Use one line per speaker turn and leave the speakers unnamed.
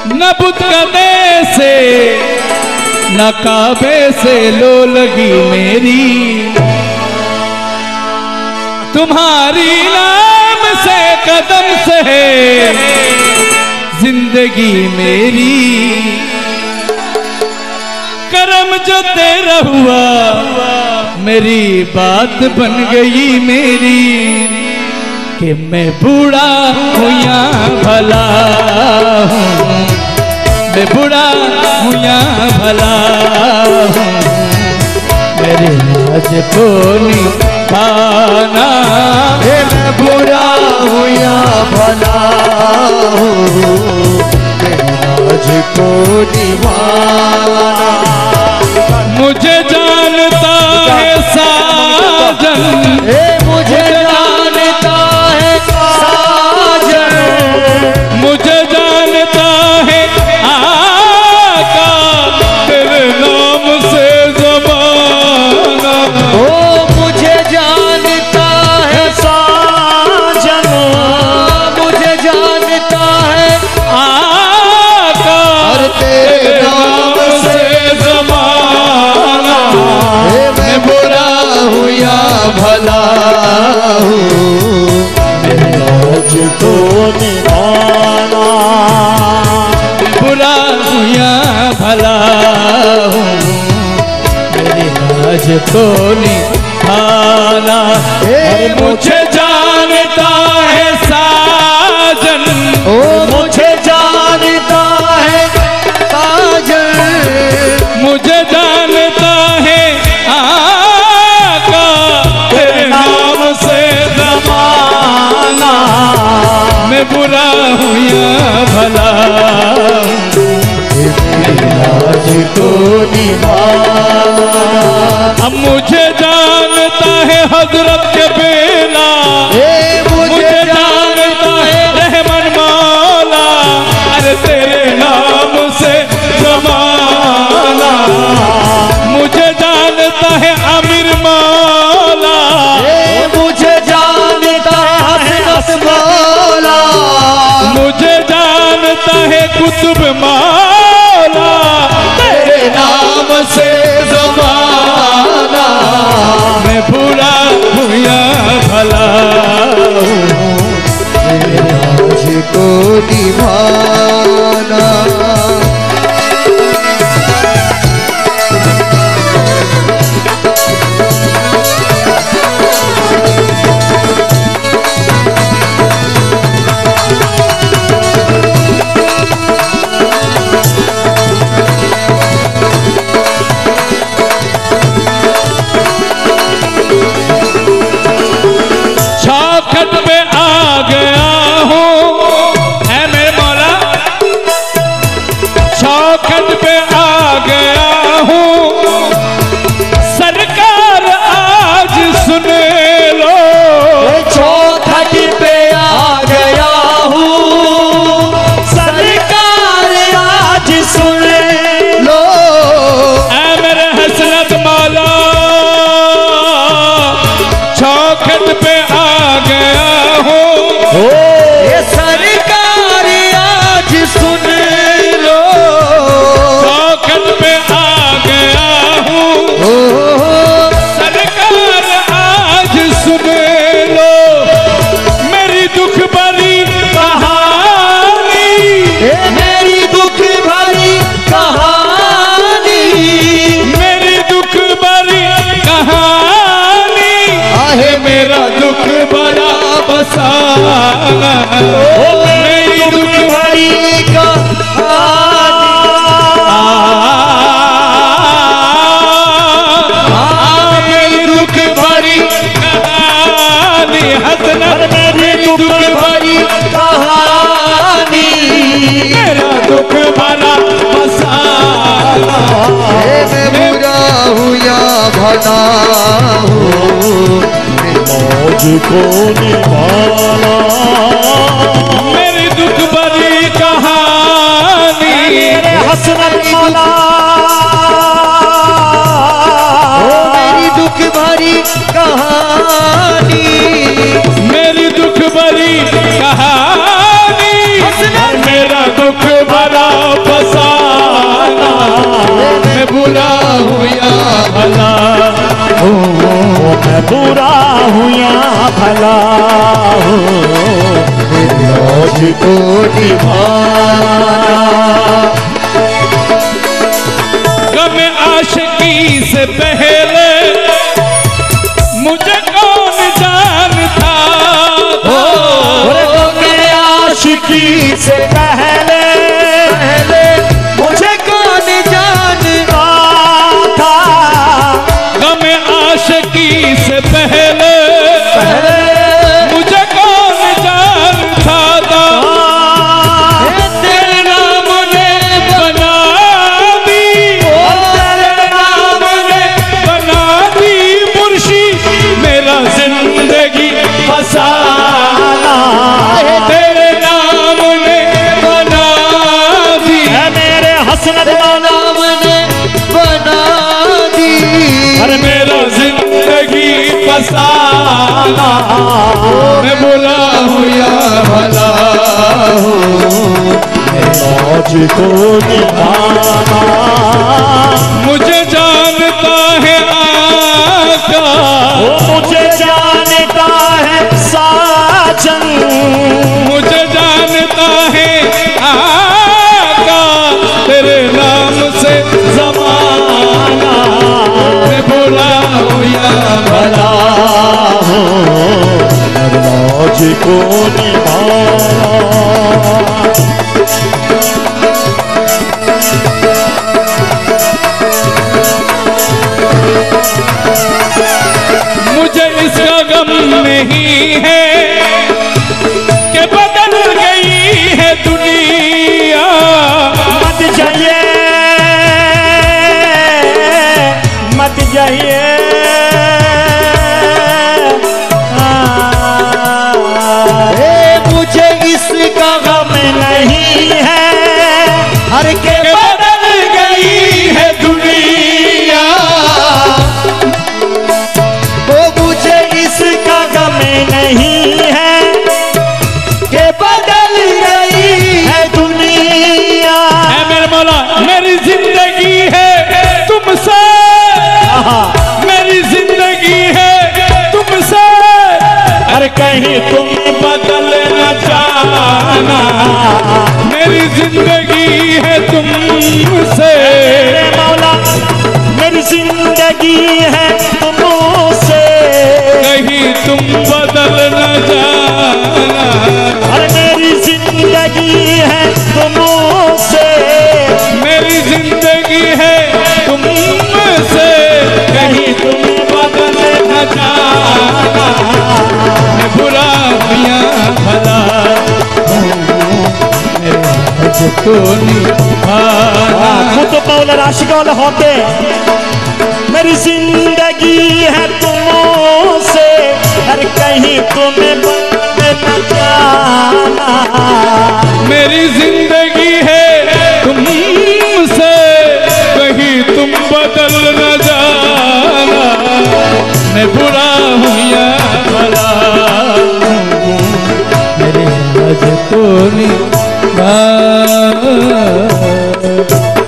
न बुतकदे से न काबे से लो लगी मेरी, तुम्हारी नाम से कदम से है जिंदगी मेरी। करम जो तेरा हुआ मेरी बात बन गई मेरी, कि मैं बूढ़ा हूँ या भला हूँ, मैं बूढ़ा हूँ या भला हूँ, मेरे लाज को निभाना।
मैं बूढ़ा हूँ या भला हूँ, मेरे लाज को निभाना।
मुझे जानता है साजन,
मुझे जानता है साजन,
मुझे जानता है आका, तेरे नाम से ज़माना।
ओ मुझे जानता है साजन, मुझे जानता है
आका,
और तेरे नाम से
ज़माना।
मैं बुरा हूँ या भला हूँ, मेरे लाज को निभाना।
बुरा हूँ या भला हूँ, मेरी लाज को निभाना। मुझे जानता है साजन,
ओ मुझे जानता है साजन,
मुझे जानता है आका, तेरे नाम से ज़माना। मैं बुरा हूँ या भला हूँ,
मेरी लाज को निभाना।
अब मुझे जानता है हजरत के बेला, मुझे जानता है रहमान मौला, अरे तेरे नाम से ज़माना। मुझे जानता है आमिर मौला,
मुझे जानता है हसन मौला,
मुझे जानता है कुतुब मौला, तेरे नाम से ज़माना। मैं बुरा हूँ या भला हूँ,
मेरे लाज को निभाना।
चौखट पे आ गया हूँ, ऐ मेरे मौला, चौखट पे आ गया हूँ, सरकार आज सुन लो।
चौखट पे आ गया हूँ, सरकार आज सुन लो।
ऐ मेरे हसरत मौला, चौखट पे आ गया हूँ,
ये सरकार आज सुन लो।
चौखट पे आ गया हूँ, सरकार आज सुन लो। मेरी दुख भरी कहानी,
मेरी दुख भरी कहानी,
मेरी दुख भरी कहानी,
आहे
मेरा दुख भरा बसाना। मेरी दुख
भरी
मेरी दुख भरी कहानी, हसना मेरी दुख भरी
कहानी,
मेरा दुख भरा बसाना।
मैं बुरा हूँ या भला हूँ, मौज को निभाना।
मेरी दुख भरी कहानी,
हसरत मौला, मेरी दुख भरी कहानी,
मेरी दुख भरी कहानी, मेरा दुख भरा मैं बुरा हूँ या भला,
मैं बुरा हूँ या भला हूँ,
मुझको निभाना।
गम आशिकी से पहले मुझे कौन जानता था,
आशिकी से पहले
मुझे कौन जानता
था,
गम आशिकी से पहले मुझे कौन जानता था, तेरे नाम ने बना दी, तेरे नाम ने बना दी मुर्शी मेरा जिंदगी फसाना, तेरे नाम ने बना दी,
मेरे हसनत
नाम ने बना दी,
अरे मेरा जिंदगी फसाना, मैं बुरा हूँ या भला हूँ,
मुझको निभाना।
मुझे जानता है आका,
मुझे जानता है साजन,
मुझे जानता है आका, तेरे नाम से ज़माना, मैं बुरा हूँ या भला,
मुझको निभाना।
मुझे इसका गम नहीं है कि बदल गई है दुनिया,
मत जाइए मत जाइए,
मुझे इसका
गम नहीं है
हर के
कि बदल गई है दुनिया,
मुझे
इसका गम नहीं है
के बदल गई
है दुनिया।
है मेरे मौला, मेरी जिंदगी है तुमसे, मेरी जिंदगी है तुमसे,
हर कहीं तुम
बदल न जाना, मेरी जिंदगी है तुमसे,
मेरे मौला मेरी जिंदगी है तुमसे,
कहीं तुम बदल न जाना,
और मेरी जिंदगी है तुमसे,
मेरी जिंदगी है तुमसे, कहीं तुम बदल न जाना, मैं बुरा हूँ या भला, मुझको निभाना।
खुद मौला राशिक वाले होते, मेरी जिंदगी है तुमसे, हर कहीं तुम्हें बदल न जाना,
मेरी जिंदगी है तुमसे, कहीं तुम बदल न जाना, मैं बुरा हूँ या भला, मेरे मुझको निभाना।